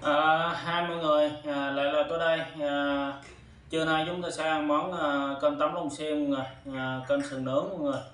Hai mọi người, lại là tôi đây. Trưa nay chúng ta sẽ ăn món cơm tấm long xuyên mọi người, cơm sườn nướng mọi người.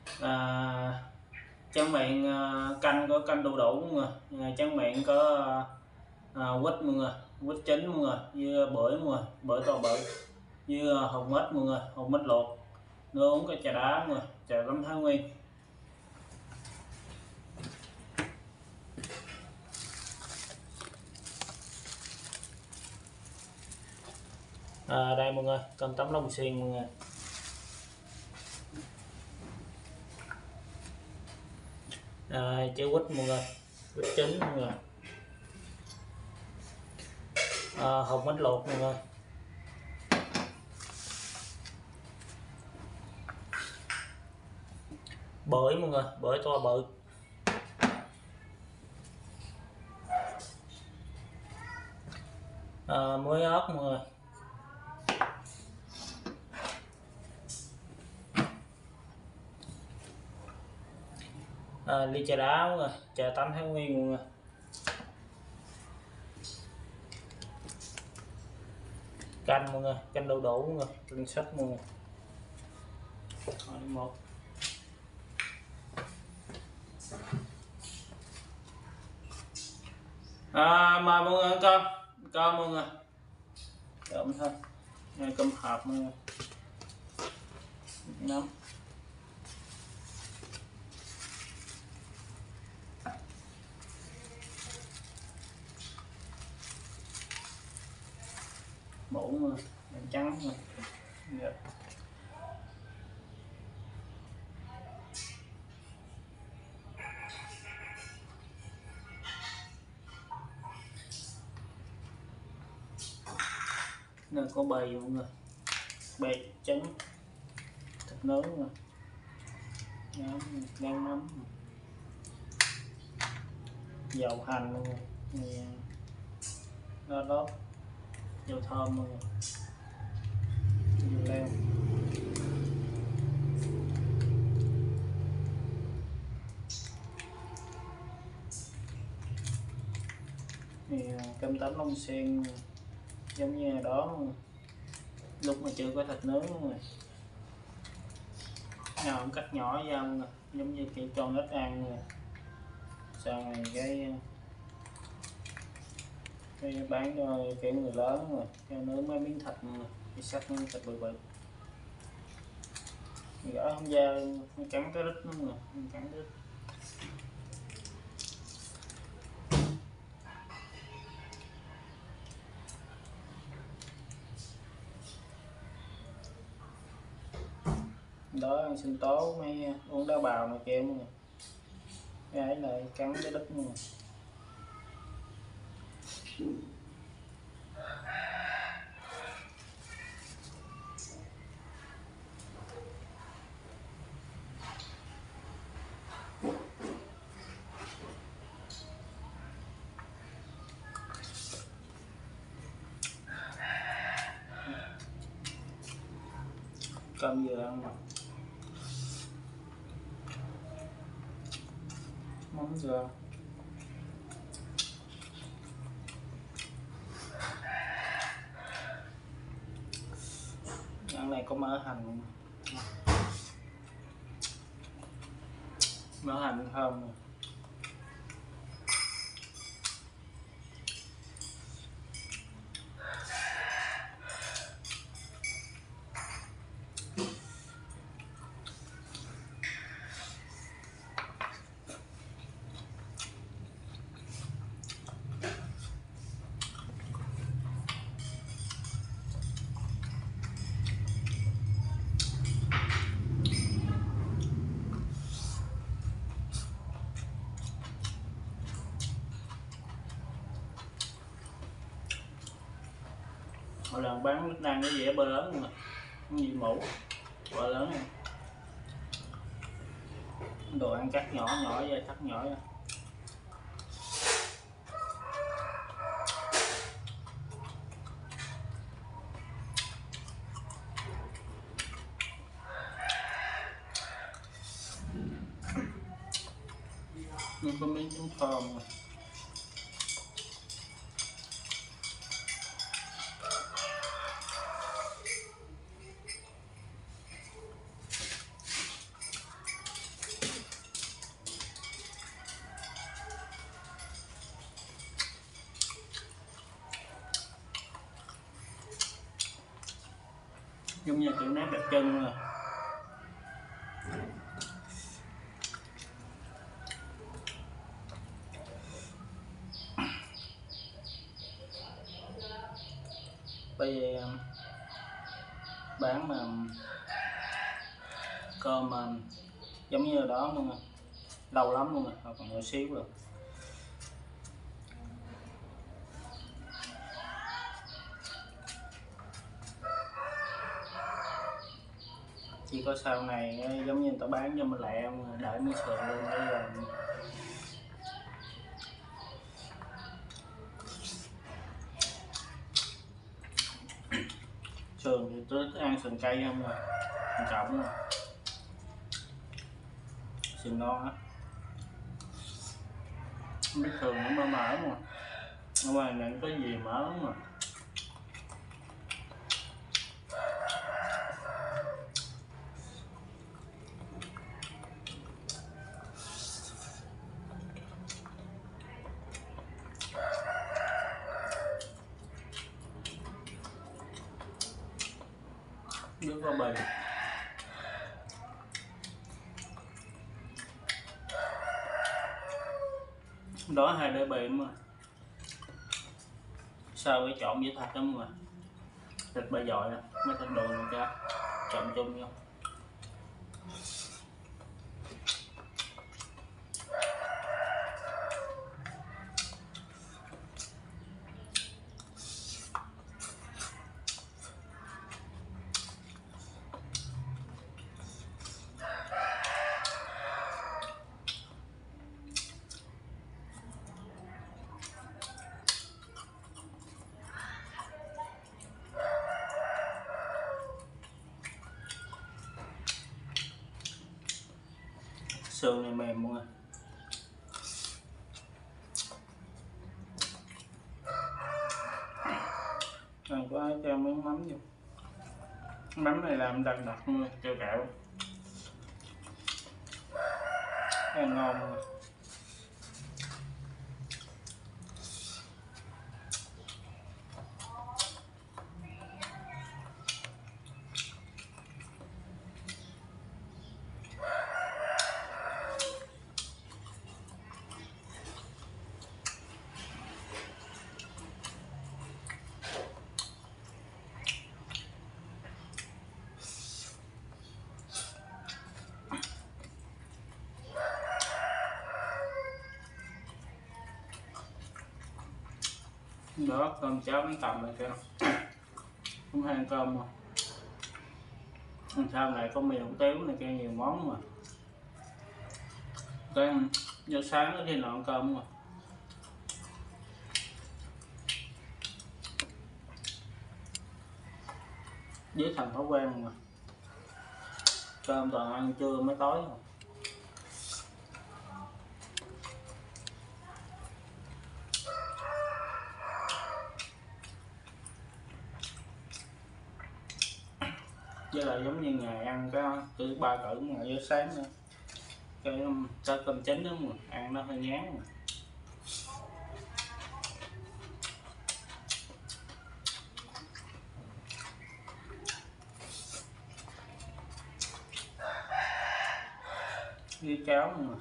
Tráng miệng canh có canh đu đủ mọi người, tráng miệng có quýt mọi người, quýt chín mọi người, với bưởi mọi người, bưởi to bự, với hột mít mọi người, hột mít luộc, nước uống cái trà đá mọi người, trà tắm Thái Nguyên. Đây mọi người, cơm tấm long xuyên mọi người. Trái quýt mọi người, quýt chín mọi người, hột mít luộc mọi người, bưởi mọi người, bưởi to bự, muối ớt mọi người, ly trà đá mọi người, trà tắm Thái Nguyên mọi người, canh mọi người, canh đu đủ mọi người, canh sách mọi người. Một mời mọi người ăn cơm mọi người, cơm thôi, cơm hộp mọi người, nấm, muỗng mọi người, trắng mọi người. Nên có bầy mọi người, bầy trứng, thịt nướng rồi, gan mắm, dầu hành mọi người, đó lót, dầu thơm mọi người, dầu leo, cơm tấm long xuyên giống như đó lúc mà chưa có thịt nướng mọi người, nào cắt nhỏ ra mọi người, giống như kiểu cho ít ăn rồi. Sau này cái bán cho kiểu người lớn rồi cho nướng mấy miếng thịt mọi người, cái sắc miếng thịt bự bự, gỡ không ra cắn cái đít mọi người, cắn đít. Đó ăn sinh tố mấy uống đá bào này kia mọi người, cái ấy lại cắn cái đít mọi người. Cơm vừa ăn mà mắm dừa, ăn này có mỡ hành, mỡ hành thơm này. Mỗi lần bán nước năng cái dĩa bơ lớn mà cái gì mũ bơ lớn này. Đồ ăn cắt nhỏ nhỏ ra, cắt nhỏ ra. Nhưng có miếng trứng thơm rồi. giống như kiểu nếp đặc trưng rồi. Bây giờ bán mà cơm mà giống như đó luôn rồi, lâu lắm luôn rồi, còn nhỏ xíu rồi. Chỉ có sau này giống như người ta bán cho mình lẹ đợi mới sườn luôn bây giờ. Sườn thì tôi thích ăn sườn cây không rồi, sườn trọng rồi, sườn ngon á. Không biết thường nó mỡ mỡ mà ở ngoài này có gì mỡ mà. Nước có bì. Đó 2 đĩa bì mà sao cái trộn với thịt lắm mà, thịt ba dọi đó, mấy thịt đùi này cho trộn chung vô. Xương này mềm luôn rồi. Ăn có cho miếng mắm vô. Mắm này làm đặc đặc luôn, keo kẹo. Ăn ngon rồi. Đó cơm cháo bánh tằm này kìa, không hay ăn cơm mà sau này có mì hủ tiếu này kia nhiều món mà cái giờ sáng thì ăn cơm mà với thành thói quen mà cơm toàn ăn trưa mới tối mà. Với lại giống như ngày ăn cái từ 3 cỡ ngày giờ sáng nữa cái cơm chín đó mà ăn nó hơi ngán mà. Với cháo mà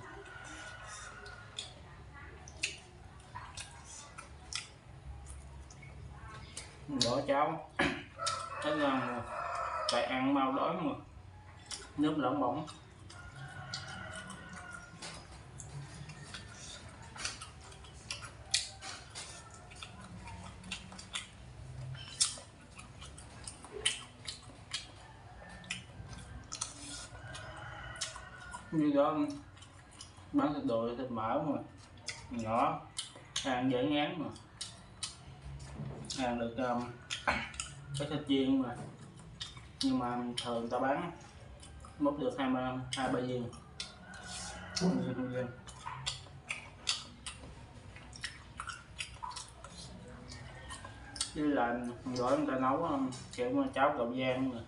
bỏ cháo thấy ngon mà tại ăn mau đói mà nước lỏng bỏng. Như đó bán thịt đùi thịt mỡ mà nhỏ ăn dễ ngán mà ăn được cái thịt chiên mà nhưng mà thường ta bán múc được hai ba viên. Với lại gọi người ta nấu kiểu mà cháo cậu giang mà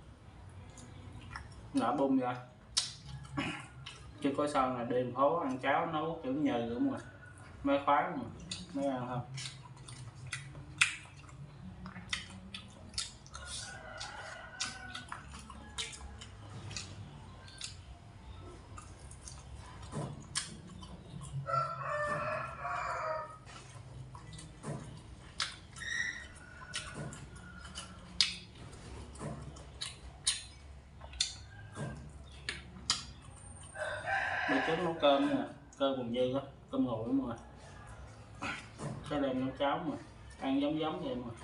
nở bung ra chứ có sao là đêm phố ăn cháo nấu kiểu nhừ đúng rồi mới khoái mà mới ăn không. trước nấu cơm nè, cơm còn dư á, cơm nguội mà cái đem nấu cháo mà ăn giống giống vậy mà.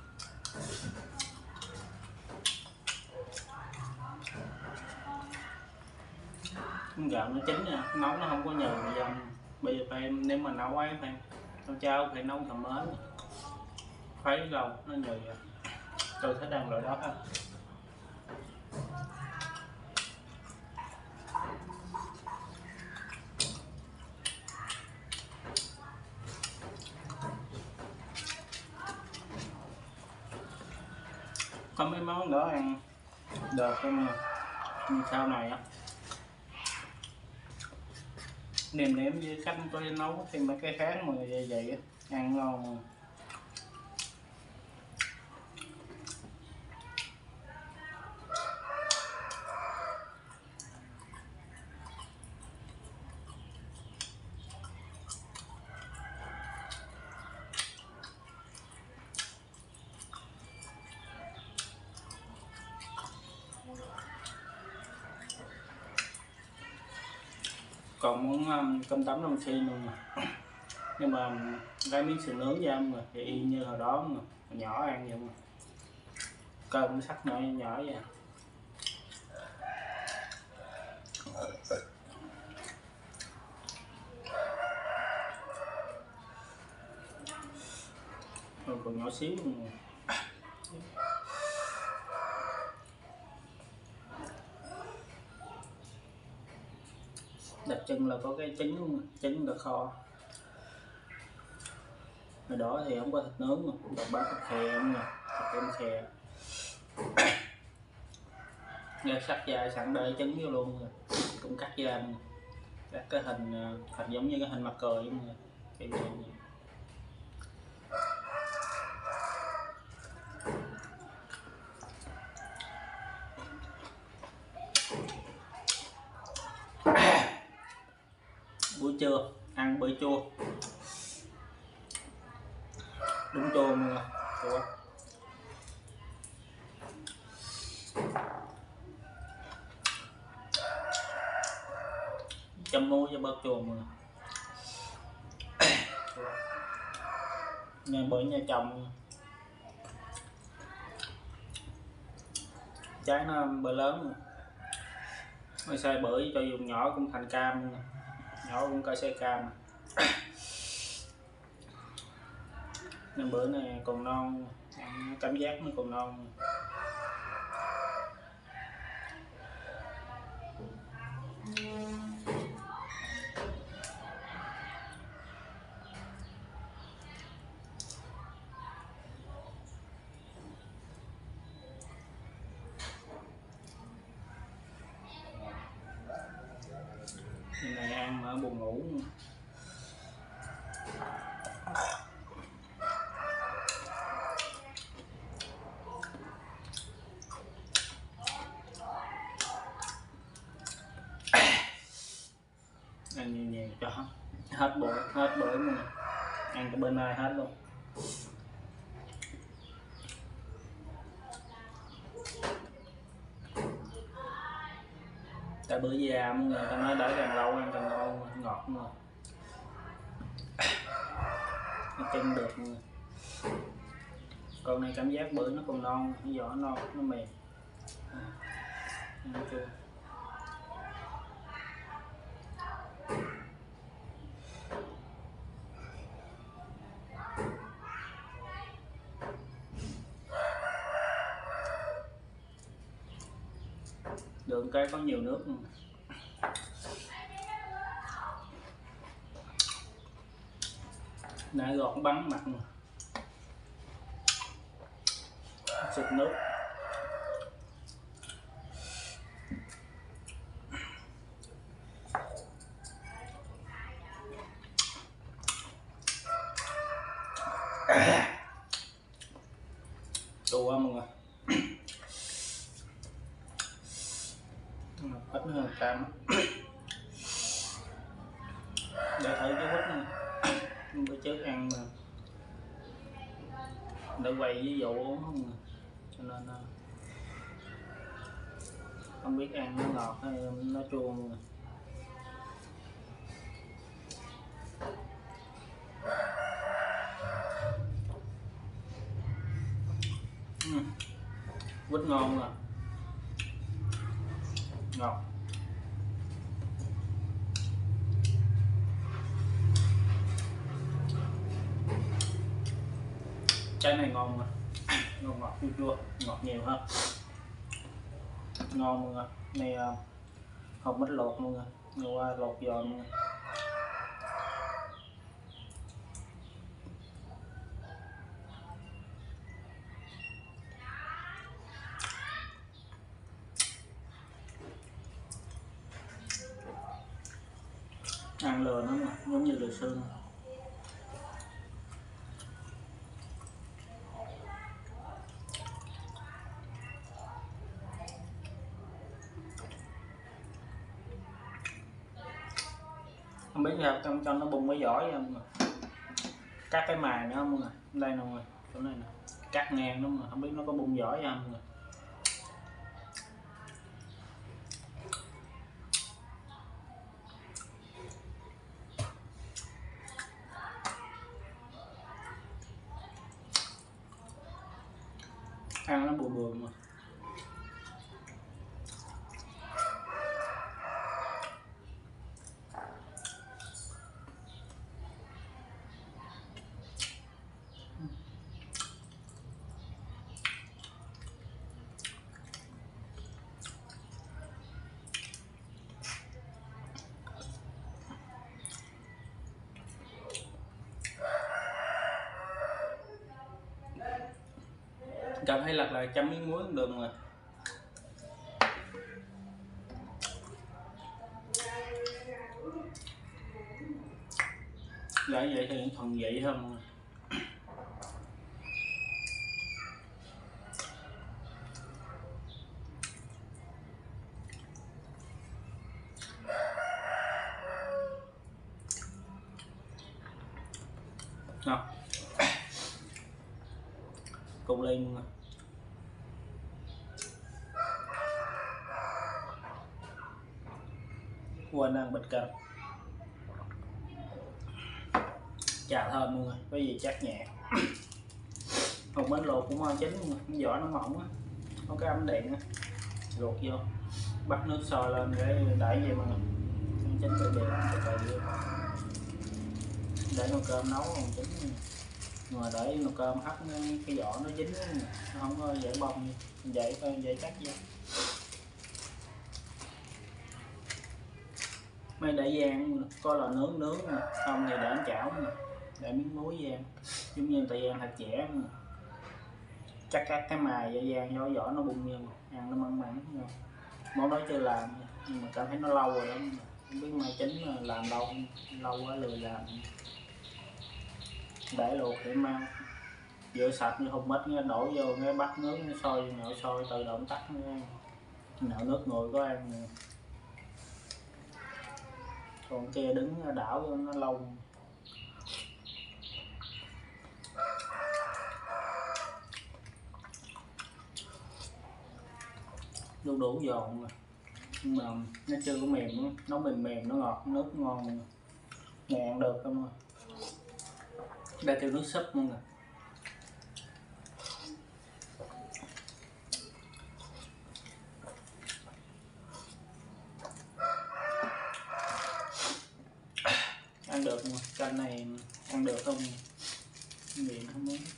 Gạo nó chín nha, nấu nó không có nhừ mà dầm. Bây giờ phải nếu mà nấu ấy phải nấu cháo phải nấu thầm mến, khuấy lâu nó nhừ. Tôi thích ăn loại đó ha. Có mấy món đó ăn được không nha. Sau này á nêm nếm với cách tôi nấu thêm mấy cái khác mà vậy á, ăn ngon. Còn muốn cơm tấm Nam Phi luôn mà. Nhưng mà lấy miếng sườn nướng ra mà thì y như hồi đó mà nhỏ ăn vậy mà. Cơm sắc nhỏ nhỏ vậy. Rồi còn nhỏ xíu mà. Đặc trưng là có cái trứng luôn, trứng là kho. Hồi đó thì không có thịt nướng mà bán thịt khè không nè, thịt em khè. Nghe sắc dài sẵn đây trứng vô luôn rồi, cũng cắt ra cắt cái hình giống như cái hình mặt cười luôn rồi. Kiểu vậy. Buổi trưa ăn bữa chua, đúng chua mọi người, chua. Chấm muối với bớt chua mọi người. Nhà bữa nhà chồng trái nó bữa lớn rồi. Mới xay bưởi cho dùng nhỏ cũng thành cam, nhỏ cũng cỡ xay cam. Nên bữa này còn non, cảm giác nó còn non. Này ăn mà buồn ngủ. Ăn nhiều nhiều cho hết bữa mà ăn cái bên này hết luôn. Tại bữa già người ta nói để càng lâu ăn càng ngon, ngọt mà nó chân được người. Còn này cảm giác bữa nó còn non, nó vỏ non, nó mềm. Ăn chưa? Đường cái có nhiều nước luôn. Nãy gọt bắn mặt mà. Sụt nước. Chua mọi người. Ít hơn cam. Để thử cái quýt này. Bữa trước ăn mà để quay ví dụ uống không, cho nên không biết ăn nó ngọt hay nó chua mọi người. quýt ngon à, ngon. Trái này ngon mà, ngon ngọt chua chua, ngọt nhiều hơn, ngon mọi người. Này hột mít lột mọi người, qua lột giòn mọi người. Ăn lừa nó mà giống như lừa xương. Không biết sao cho nó bung cái vỏ ra mà cắt cái mài nữa không mọi người. Đây nè mọi người, chỗ này nè, cắt ngang đúng mà không biết nó có bung vỏ ra không mọi người. Ăn nó bùi bùi mà. Cảm thấy là chấm miếng muối cũng được rồi. Lại vậy thì thuần vị hơn. Ngon. Cùng ly luôn. Quên ăn bịch cơm. Chà thơm luôn rồi, cái gì chắc nhẹ. Hột bánh luộc cũng ngon chín luôn rồi, cái vỏ nó mỏng á, có cái ấm điện á, luộc vô, bắt nước sôi lên để đẩy về mọi người, chín từ từ từ để nồi cơm nấu còn chín, mà để nồi cơm hấp cái vỏ nó chín, nó không có dễ bông, dễ cắt vô. Mấy để gian có là nướng nè, không thì để ăn chảo nè, để miếng muối gian, giống như tại gian thật dễ mà. Chắc cắt cái mài dễ dàng do vỏ nó bung vô, ăn nó mặn mặn. Món đó chưa làm nhưng mà cảm thấy nó lâu rồi đó, không biết mai chín là làm lâu quá lười làm. Để luộc để mang rửa sạch như hột mít nghe, đổ vô cái bắt nước nó sôi, nhậu sôi tự động tắt, nạo nước nguội có ăn nè. Còn kia đứng đảo vô nó lâu. Đu đủ giòn rồi nhưng mà nó chưa có mềm nữa. Nó mềm nó ngọt, nước ngon, này ăn được không. Đây kêu nước súp luôn rồi. Ăn được mà, canh này ăn được không, miệng không muốn.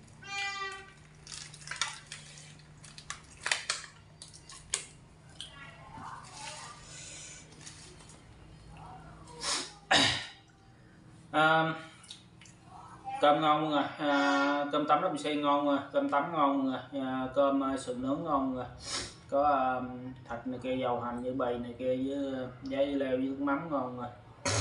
Cơm ngon luôn rồi, cơm tấm bắp xay ngon rồi, cơm tấm ngon rồi, cơm sườn nướng ngon rồi, có thịt này kia, dầu hành với bầy này kia với giá dưa leo với mắm ngon rồi.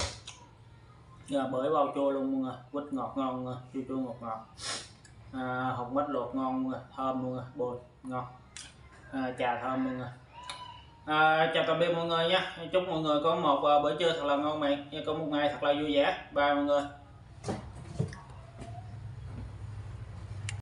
Bưởi bao chua luôn mọi người, quýt ngọt ngon rồi, chua chua ngọt ngọt. Hột mít luộc ngon rồi, thơm luôn rồi, bùi ngon. Trà thơm luôn rồi. Chào tạm biệt mọi người nha, chúc mọi người có một bữa trưa thật là ngon miệng, có một ngày thật là vui vẻ. Bye mọi người.